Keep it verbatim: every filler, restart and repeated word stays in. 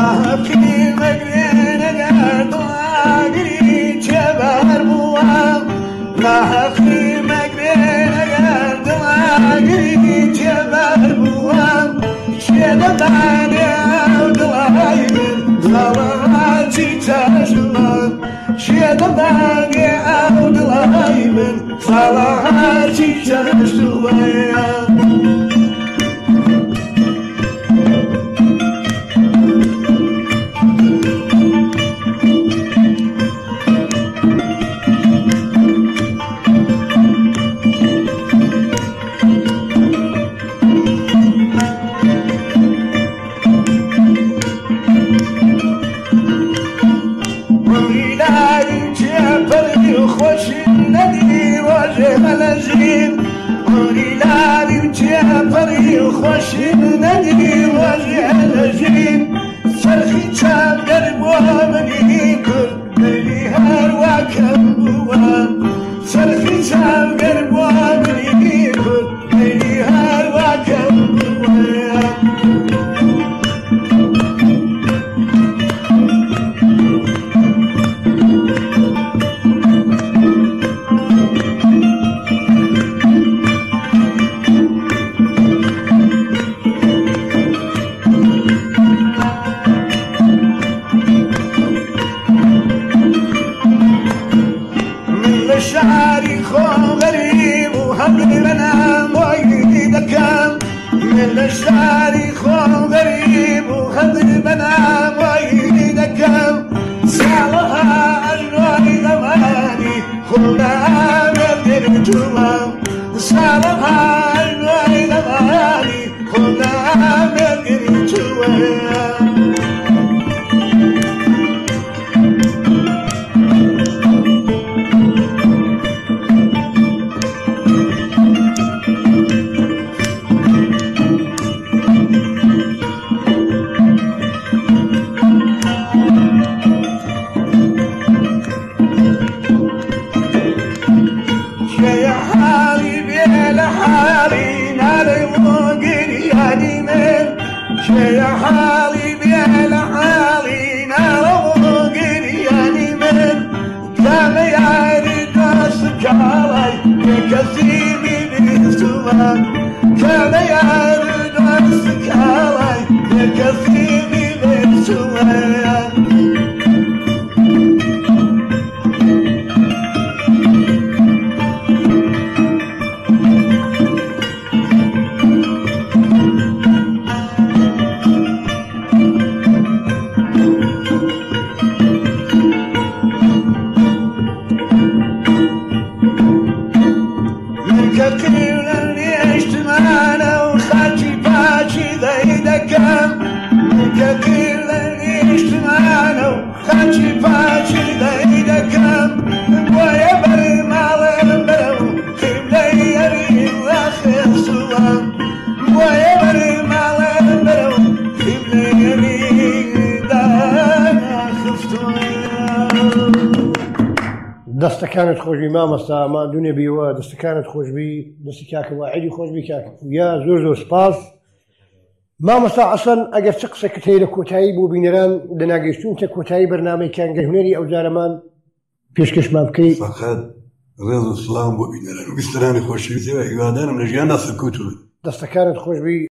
ناحقی مگرین اگر دلاگری چه بر بوام ناحقی مگرین اگر دلاگری چه بر بوام چه دبانی او دلای من زالا چی چشمم چه دبانی او دلای من زالا چی چشمم خوشی ندی وجه لجین سرخی چم در بوامنی کرد بلی هر واکم بوام سرخی چم در بوامنی کرد بلی هر واکم بوام شعري خو غريب وهبني بنام ويدكم من الشعري خو غريب وهبني بنام ويدكم سالها أجوالي زماني خلنا من الجوام سالها أجوالي زماني خلنا من الجوام يا حالي بيا لحالي نارو قرياني من كان يعرف السكالي كثيري بالسوان كان يعرف السكالي كثيري بالسوان دەستەکانت خۆشبی مامەستا ئەمە دوونێ بیوە دەستەکانت خۆشبی دەستی کاکە واعیدی خۆشبی کاکە پوویا زۆر زۆر سپاس مامەستا حەسەن ئەگەر چ قسەکەت هەیە لە کۆتایی بۆ بینەران لەناگەیشتوونتە کۆتایی بەرنامەیەکیان گەهونەری ئەو جارەمان پێشکەشمان بکەیت فەقەت ڕێز و سڵام بۆ بینەران و بیسترانی خۆشەویستیەوە هیوادارم لە ژیاندا سەرکەوتوون دەستەکانت خۆشبی